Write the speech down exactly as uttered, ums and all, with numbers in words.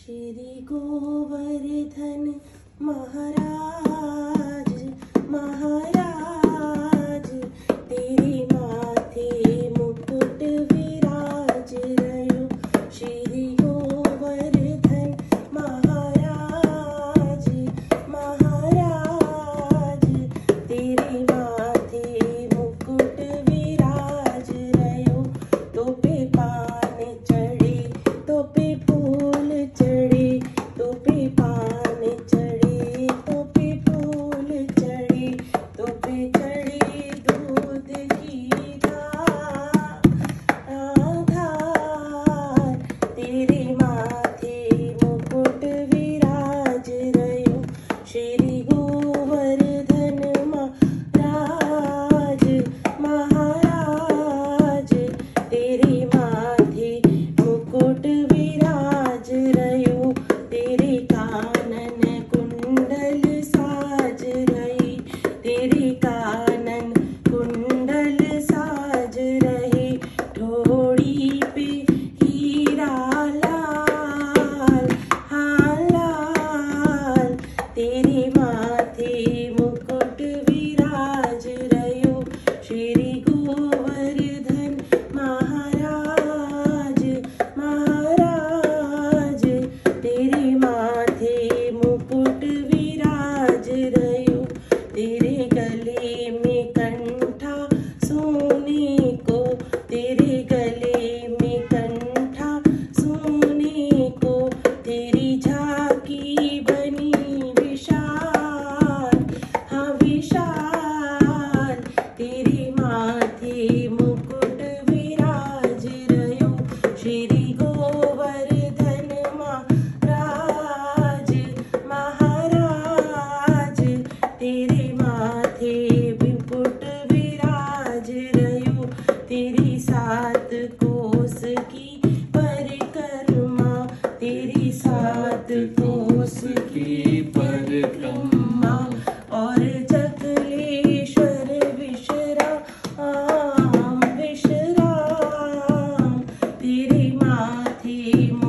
श्री गोवर्धन महाराज महाराज तेरे माथे मुकुट विराज रयो। श्री गोवर्धन महाराज महाराज तेरे माथे मुकुट विराज रयो। तो पे पान चढ़े तो पे फूल चढ़े, तो पे पान चढ़े तो पे फूल चढ़े, तो पे चढ़े दूध की धार। तेरे माथे मुकुट विराज रयो। श्री गोवर्धन महाराज महाराज तेरे माथे मुकुट विराज रयो। तेरे कानन कुंडल साज रहे, तेरे कानन कुंडल साज रहे। ठोड़ी पे हीरा लाल हाँ लाल, तेरे माथे मुकुट विराज रयो। श्री गोवर्धन महाराज महाराज तेरे माथे मुकुट विराज रयो। तेरे गले में कंठा सोने को, तेरे गले में कंठा सोने को। तेरी झांकी बनी विशाल हाँ विशाल, तेरे माथे मुकुट विराज रयो। श्री गोवर्धन महाराज महाराज तेरे माथे मुकुट विराज रयो। तेरी सात कोस की परिक्रमा, तेरी सात कोस की परिक्रमा। और जगलेश्वर विश्राम विश्राम तेरे माथे